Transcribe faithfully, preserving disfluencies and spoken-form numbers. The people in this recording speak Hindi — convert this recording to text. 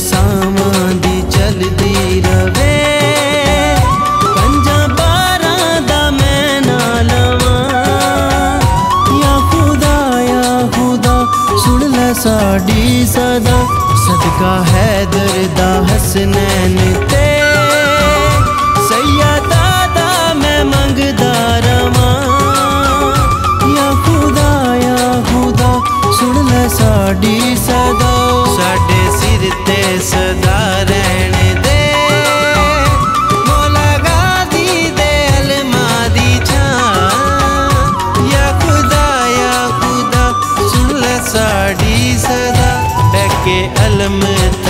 सावां दी चलदी रवे। पंजा बारां दा मैं ना लवां, या खुदा या खुदा सुन ले साडी सदा। सदका हैदर दा हसनैन ते सैयदा दा मैं मंगदा रवां। या खुदा या खुदा सुन ले साडी सदा। साडे सिर ते सदा रहन दे, मौला गादी दे अलमा दी छां। या खुदा या खुदा सुन ले साडी सदा। बैके अलम